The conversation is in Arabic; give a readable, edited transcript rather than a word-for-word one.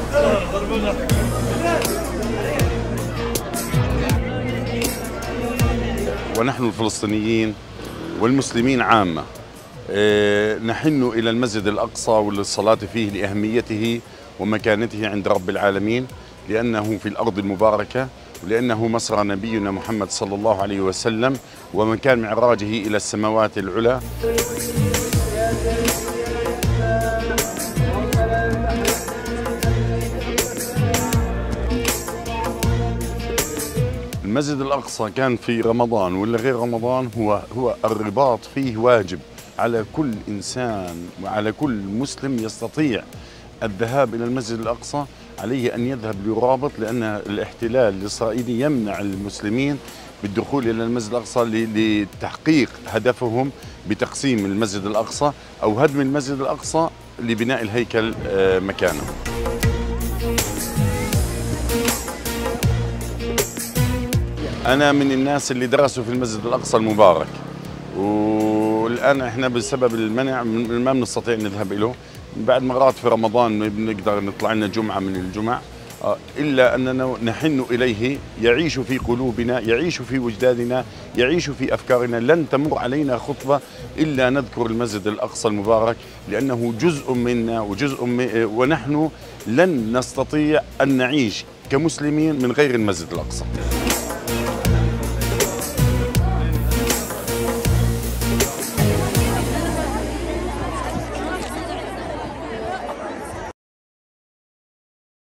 ونحن الفلسطينيين والمسلمين عامة نحن إلى المسجد الأقصى وللصلاة فيه لأهميته ومكانته عند رب العالمين، لأنه في الأرض المباركة، ولأنه مسرى نبينا محمد صلى الله عليه وسلم ومكان معراجه إلى السماوات العلى. المسجد الأقصى كان في رمضان ولا غير رمضان هو الرباط فيه واجب على كل إنسان وعلى كل مسلم يستطيع الذهاب إلى المسجد الأقصى، عليه أن يذهب ليرابط، لأن الاحتلال الإسرائيلي يمنع المسلمين بالدخول إلى المسجد الأقصى لتحقيق هدفهم بتقسيم المسجد الأقصى أو هدم المسجد الأقصى لبناء الهيكل مكانه. أنا من الناس اللي درسوا في المسجد الأقصى المبارك، والآن إحنا بسبب المنع ما بنستطيع نذهب له. بعد مرات في رمضان بنقدر نطلع لنا جمعة من الجمع، إلا أننا نحن إليه، يعيش في قلوبنا، يعيش في وجداننا، يعيش في أفكارنا. لن تمر علينا خطبة إلا نذكر المسجد الأقصى المبارك، لأنه جزء منا ونحن لن نستطيع أن نعيش كمسلمين من غير المسجد الأقصى.